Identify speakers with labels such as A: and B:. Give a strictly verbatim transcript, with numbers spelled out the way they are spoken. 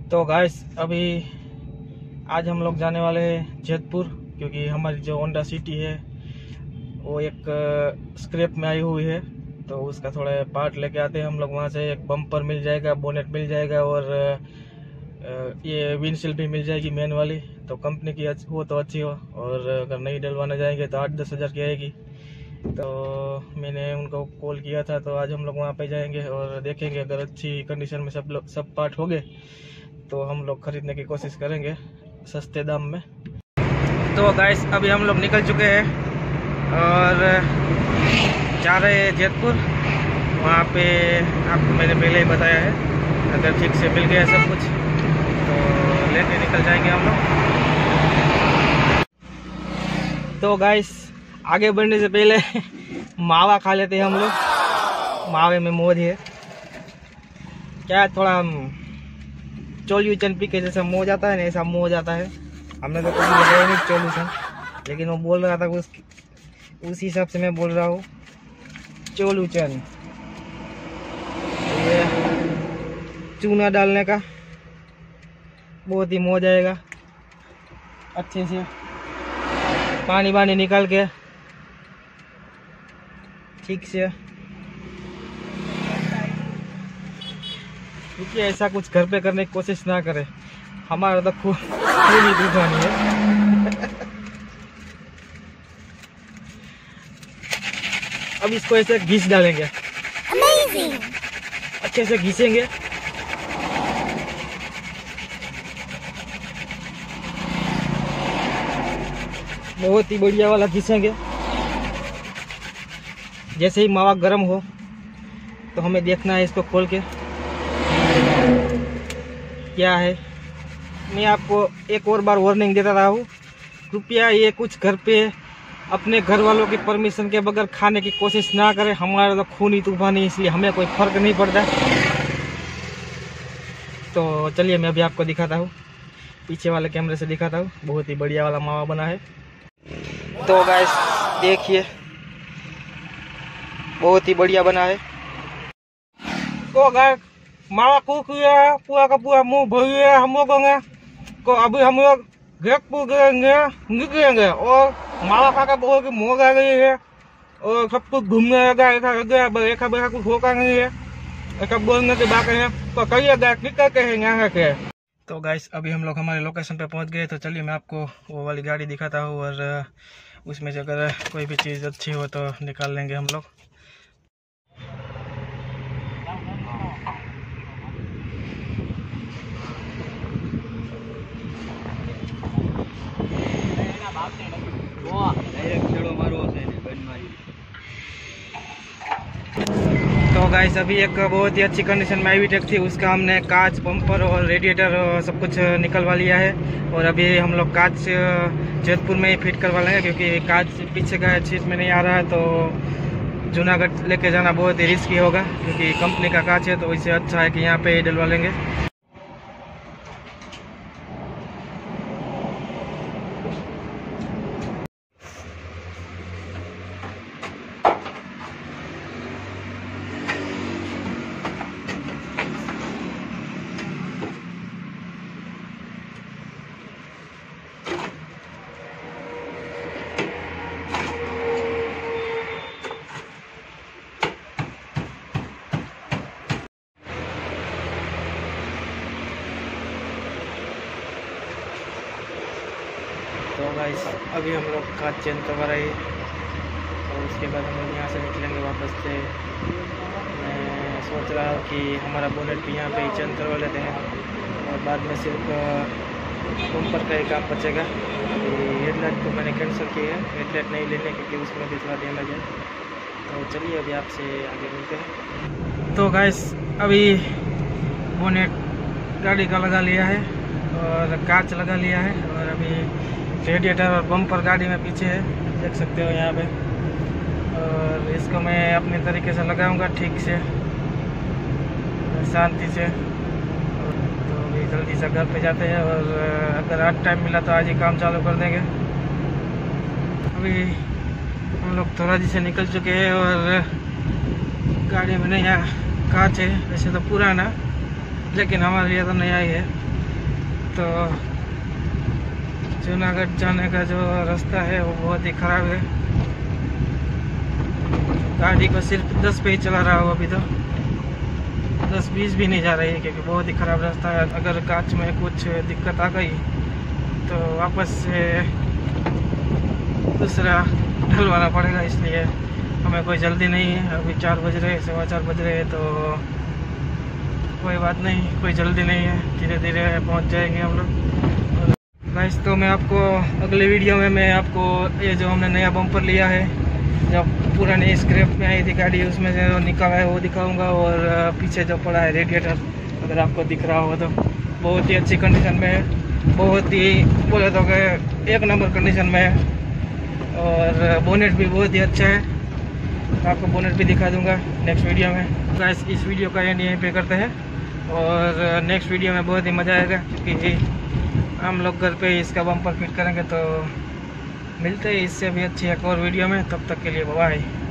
A: तो गाइस अभी आज हम लोग जाने वाले हैं जैतपुर, क्योंकि हमारी जो होंडा सिटी है वो एक स्क्रैप में आई हुई है, तो उसका थोड़ा पार्ट लेके आते हैं हम लोग वहाँ से। एक बम्पर मिल जाएगा, बोनेट मिल जाएगा और ये विंडशील्ड भी मिल जाएगी मेन वाली। तो कंपनी की वो तो अच्छी हो, और अगर नहीं डलवाना जाएंगे तो आठ दस हज़ार की आएगी। तो मैंने उनको कॉल किया था, तो आज हम लोग वहाँ पे जाएंगे और देखेंगे। अगर अच्छी कंडीशन में सब लोग सब पार्ट हो गए तो हम लोग खरीदने की कोशिश करेंगे सस्ते दाम में। तो गाइस अभी हम लोग निकल चुके हैं और जा रहे हैं जैतपुर। वहाँ पे आपको मैंने पहले ही बताया है, अगर ठीक से मिल गया सब कुछ तो लेके निकल जाएंगे हम लोग। तो गाइस आगे बढ़ने से पहले मावा खा लेते हैं हम लोग। मावे में मौज है क्या, थोड़ा चोल्यूचन पी के जैसा मौज आता है ना, ऐसा मौज आता है। हमने तो कभी लगाया नहीं चोल्यूचन, लेकिन वो बोल रहा था उस उस हिसाब से मैं बोल रहा हूँ चोल्यूचन। ये चूना डालने का बहुत ही मौज आएगा। अच्छे से पानी वानी निकाल के ठीक से, क्योंकि ऐसा कुछ घर पे करने की कोशिश ना करें, हमारा तो खून ही तूफानी है। अब इसको ऐसे घिस डालेंगे, अच्छे से घिसेंगे। बहुत ही बढ़िया वाला घिसेंगे। जैसे ही मावा गर्म हो तो हमें देखना है इसको खोल के क्या है। मैं आपको एक और बार वार्निंग देता रहा हूँ, कृपया ये कुछ घर पे अपने घर वालों की परमिशन के बगैर खाने की कोशिश ना करें। हमारा तो खून ही तूफानी, इसलिए हमें कोई फर्क नहीं पड़ता। तो चलिए मैं अभी आपको दिखाता हूँ, पीछे वाले कैमरे से दिखाता हूँ। बहुत ही बढ़िया वाला मावा बना है। तो गाइस देखिए, बहुत ही बढ़िया बना है। तो गाइस मावा कुक है, पूरा का पूरा मुंह भरी है हम लोगों ने। तो अभी हम लोग जैतपुर गएंगे, निकलेंगे और मावा खा कर बहुत मौज आ गई है और सब कुछ घूमने लगा। ऐसा लगा बैठा बैठा कुछ होगा नहीं है, ऐसा बोलने के बात है। तो कहिए गाइस निकल के हैं यहाँ से। तो गाइस अभी हम लोग हमारे लोकेशन पे पहुंच गए। तो चलिए मैं आपको वो वाली गाड़ी दिखाता हूँ, और उसमें से अगर कोई भी चीज़ अच्छी हो तो निकाल लेंगे हम लोग। तो गाइस अभी एक बहुत ही अच्छी कंडीशन में आई थी, उसका हमने कांच, बम्पर और रेडिएटर और सब कुछ निकलवा लिया है। और अभी हम लोग कांच जैतपुर में ही फिट करवा लेंगे, क्योंकि कांच पीछे का सीट में नहीं आ रहा है। तो जूनागढ़ लेके जाना बहुत ही रिस्की होगा, क्योंकि कंपनी का कांच है। तो इससे अच्छा है कि यहाँ पे ही डलवा लेंगे। तो गाइस अभी हम लोग कांच चेंज करवा रहे हैं, और उसके बाद हम लोग यहाँ से निकलेंगे वापस से। मैं सोच रहा हूँ कि हमारा बोनेट भी यहाँ पे ही चेंज करवा लेते हैं, और बाद में सिर्फ बम्पर का ही काम बचेगा। हेडलाइट को मैंने कैंसिल की है, हेडलाइट नहीं लेने, क्योंकि उसमें भी थोड़ा डैमेज है। तो चलिए अभी आपसे आगे मिलते हैं। तो गाइस अभी बोनेट गाड़ी का लगा लिया है और कांच लगा लिया है, और अभी रेडिएटर और बम्पर गाड़ी में पीछे है, देख सकते हो यहाँ पे। और इसको मैं अपने तरीके से लगाऊंगा ठीक से, शांति से। तो अभी जल्दी से घर पे जाते हैं, और अगर आज टाइम मिला तो आज ही काम चालू कर देंगे। अभी हम लोग थोड़ा से निकल चुके हैं, और गाड़ी में नया कांच है, वैसे तो पुराना, लेकिन हमारे लिए तो नया ही है। तो जूनागढ़ जाने का जो रास्ता है वो बहुत ही ख़राब है। गाड़ी को सिर्फ दस पे ही चला रहा हूँ अभी, तो दस बीस भी नहीं जा रही है क्योंकि बहुत ही ख़राब रास्ता है। अगर कांच में कुछ दिक्कत आ गई तो वापस से दूसरा ढलवाना पड़ेगा, इसलिए हमें कोई जल्दी नहीं है। अभी चार बज रहे सवा चार बज रहे हैं, तो कोई बात नहीं, कोई जल्दी नहीं है, धीरे धीरे पहुंच जाएंगे हम लोग। गाइस तो मैं आपको अगले वीडियो में मैं आपको ये जो हमने नया बम्पर लिया है, जब पुरानी स्क्रैप में आई थी गाड़ी, उसमें से जो निकाला है वो दिखाऊंगा। और पीछे जो पड़ा है रेडिएटर, अगर आपको दिख रहा हो तो बहुत ही अच्छी कंडीशन में है, बहुत ही बोले तो एक नंबर कंडीशन में है। और बोनेट भी बहुत ही अच्छा है, आपको बोनेट भी दिखा दूंगा नेक्स्ट वीडियो में। गाइस इस वीडियो का एंड यहीं पे करते हैं, और नेक्स्ट वीडियो में बहुत ही मज़ा आएगा क्योंकि हम लोग घर पे ही इसका बम्पर फिट करेंगे। तो मिलते हैं इससे भी अच्छी एक और वीडियो में, तब तक के लिए बाय।